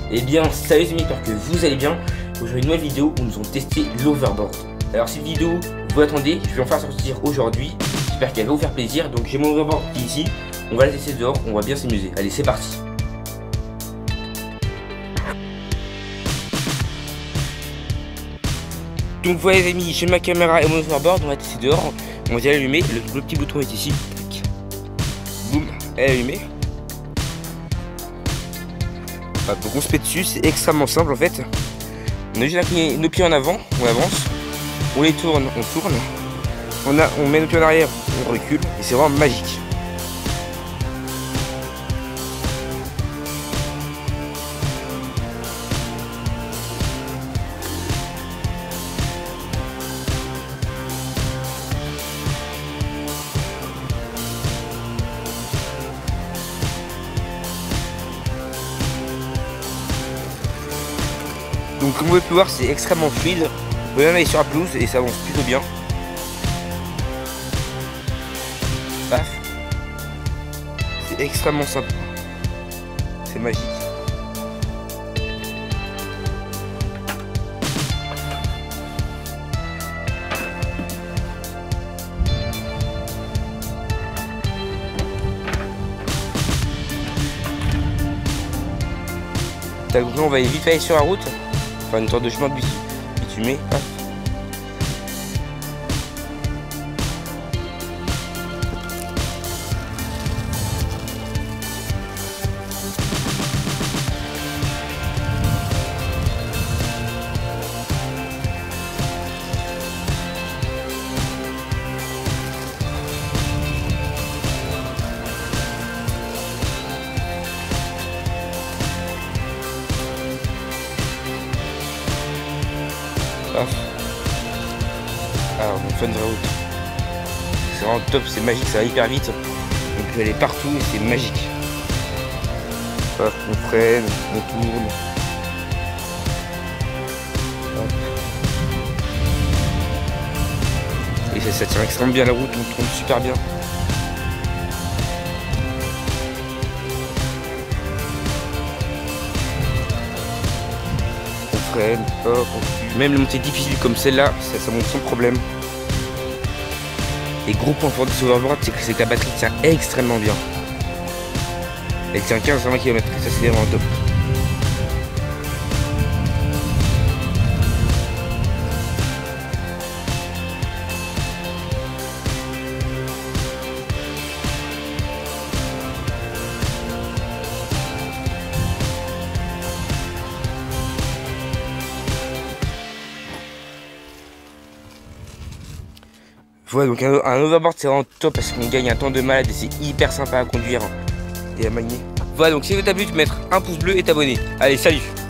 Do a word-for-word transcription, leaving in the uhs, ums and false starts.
Eh bien, salut les amis, j'espère que vous allez bien. Aujourd'hui, une nouvelle vidéo où nous allons tester l'overboard. Alors, cette vidéo, vous attendez, je vais en faire sortir aujourd'hui. J'espère qu'elle va vous faire plaisir. Donc, j'ai mon overboard qui est ici. On va la tester dehors, on va bien s'amuser. Allez, c'est parti. Donc, voilà les amis, j'ai ma caméra et mon overboard. On va tester dehors. On va l'allumer. Le, le petit bouton est ici. Tac. Boum, elle est allumée. Donc on se met dessus, c'est extrêmement simple en fait. On a juste à cliner nos pieds en avant, on avance, on les tourne, on tourne, on, a, on met nos pieds en arrière, on recule, et c'est vraiment magique. Donc comme vous pouvez voir, c'est extrêmement fluide. Vous pouvez même aller sur la pelouse et ça avance plutôt bien. Paf. C'est extrêmement simple. C'est magique. Donc on va vite aller sur la route. Enfin une sorte de chemin bitumé. Hop. Alors mon fun de route, c'est vraiment top, c'est magique, ça va hyper vite. On peut aller partout et c'est magique. Hop, on freine, on tourne. Hop. Et ça, ça tient extrêmement bien la route, on tourne super bien. On freine, hop, on... Même les montées difficiles comme celle-là, ça, ça monte sans problème. Et gros point fort de ce overboard, c'est que, que la batterie tient extrêmement bien. Elle tient quinze à vingt kilomètres, ça c'est vraiment top. Voilà, donc un, un overboard c'est vraiment top parce qu'on gagne un temps de malade et c'est hyper sympa à conduire et à manier. Voilà, donc si vous t'a plu, tu peux mettre un pouce bleu et t'abonner. Allez, salut!